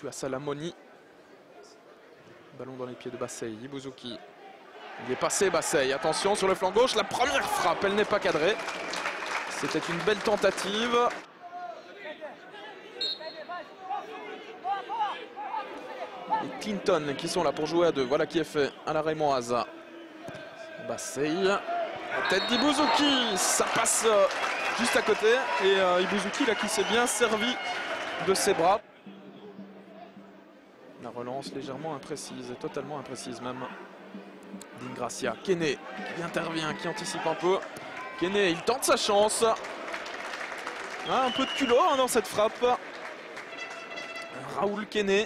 Tu as Salamoni. Ballon dans les pieds de Bassey. Ibuzuki. Il est passé Bassey. Attention sur le flanc gauche. La première frappe, elle n'est pas cadrée. C'était une belle tentative. Et Clinton qui sont là pour jouer à deux. Voilà qui est fait à la Raymondoise. Bassey. La tête d'Ibuzuki. Ça passe juste à côté. Et Ibuzuki là qui s'est bien servi de ses bras. La relance légèrement imprécise, totalement imprécise même. D'Ingracia. Kene qui intervient, qui anticipe un peu. Kene, il tente sa chance. Ah, un peu de culot hein, dans cette frappe. Raoul Kene.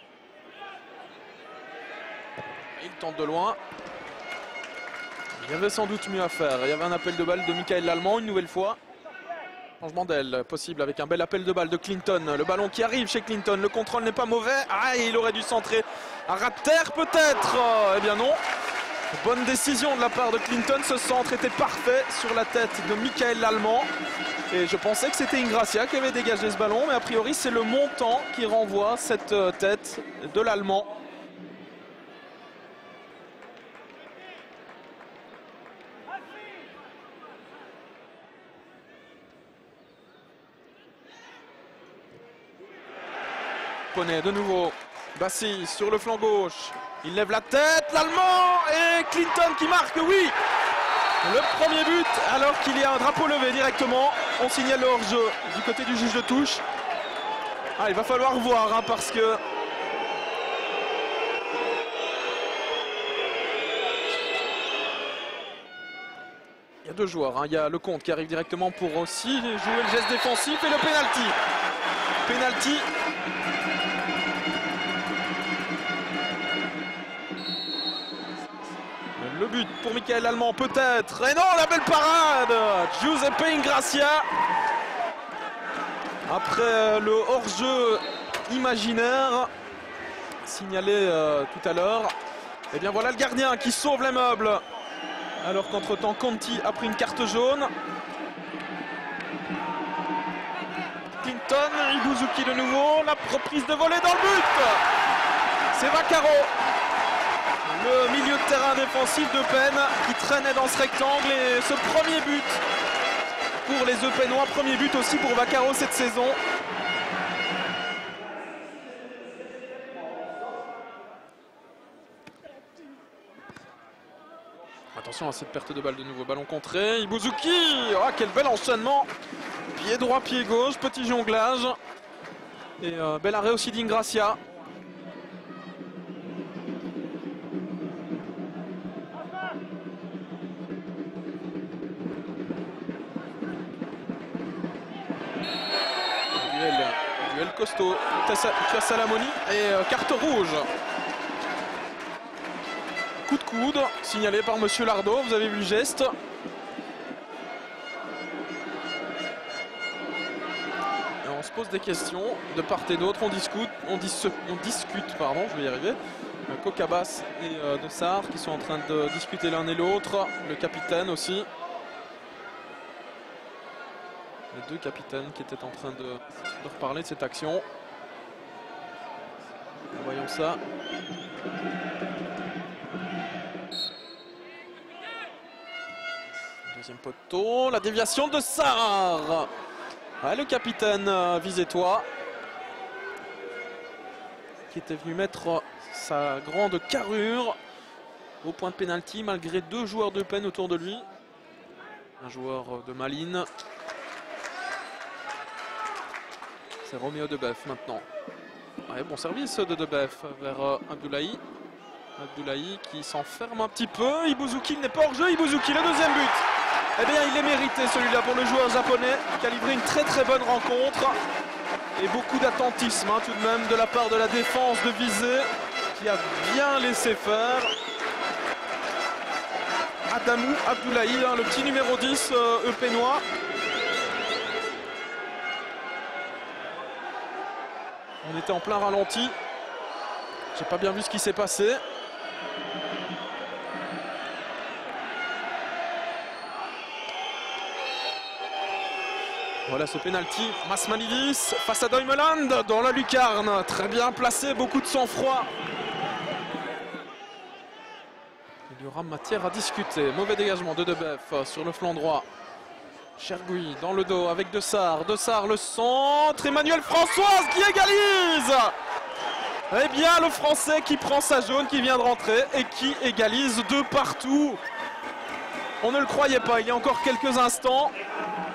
Il tente de loin. Il y avait sans doute mieux à faire. Il y avait un appel de balle de Michael Lallemand une nouvelle fois. Changement d'aile possible avec un bel appel de balle de Clinton. Le ballon qui arrive chez Clinton. Le contrôle n'est pas mauvais. Ah, il aurait dû centrer à ras de terre peut-être. Eh bien non. Bonne décision de la part de Clinton. Ce centre était parfait sur la tête de Michael Lallemand. Et je pensais que c'était Ingracia qui avait dégagé ce ballon. Mais a priori c'est le montant qui renvoie cette tête de l'Allemand. Poney de nouveau, Bassi sur le flanc gauche, il lève la tête, l'Allemand et Clinton qui marque, oui. Le premier but alors qu'il y a un drapeau levé directement, on signale le hors-jeu du côté du juge de touche. Ah, il va falloir voir hein, parce que... Il y a deux joueurs, hein. Il y a Lecomte qui arrive directement pour aussi jouer le geste défensif et le penalty. Penalty. Le but pour Michael Lallemand peut-être. Et non, la belle parade Giuseppe Ingracia. Après le hors-jeu imaginaire signalé tout à l'heure. Et bien voilà le gardien qui sauve les meubles. Alors qu'entre-temps Conti a pris une carte jaune. Clinton, Ibuzuki de nouveau. La reprise de volée dans le but. C'est Vaccaro. Le milieu de terrain défensif d'Eupen qui traînait dans ce rectangle et ce premier but pour les Eupenois, premier but aussi pour Vaccaro cette saison. Attention à cette perte de balle de nouveau, ballon contré, Ibuzuki, oh, quel bel enchaînement, pied droit, pied gauche, petit jonglage et bel arrêt aussi d'Ingracia. Duel costaud, tu as Salamoni et carte rouge. Coup de coude, signalé par Monsieur Lardot, vous avez vu le geste. Et on se pose des questions de part et d'autre, on discute, pardon, je vais y arriver. Kokabas et Dessart qui sont en train de discuter l'un et l'autre, le capitaine aussi. Les deux capitaines qui étaient en train de reparler de cette action. Voyons ça. Deuxième poteau, la déviation de Sarr. Ah, le capitaine Visez-toi qui était venu mettre sa grande carrure au point de pénalty malgré deux joueurs d'Eupen autour de lui. Un joueur de Malines. C'est Roméo Debeuf maintenant. Ouais, bon service de Debeuf vers Abdoulaye. Abdoulaye qui s'enferme un petit peu. Ibuzuki n'est pas hors jeu. Ibuzuki, le deuxième but. Eh bien, il est mérité celui-là pour le joueur japonais qui a livré une très très bonne rencontre. Et beaucoup d'attentisme hein, tout de même de la part de la défense de Visé qui a bien laissé faire. Adamou Abdoulaye, hein, le petit numéro 10 eupénois. On était en plein ralenti. J'ai pas bien vu ce qui s'est passé. Voilà ce penalty. Masmanidis face à Duimeland dans la lucarne. Très bien placé, beaucoup de sang-froid. Il y aura matière à discuter. Mauvais dégagement de Debeuf sur le flanc droit. Chergui dans le dos avec Dessart. Dessart le centre. Emmanuel Françoise qui égalise. Eh bien le Français qui prend sa jaune, qui vient de rentrer et qui égalise de partout. On ne le croyait pas il y a encore quelques instants.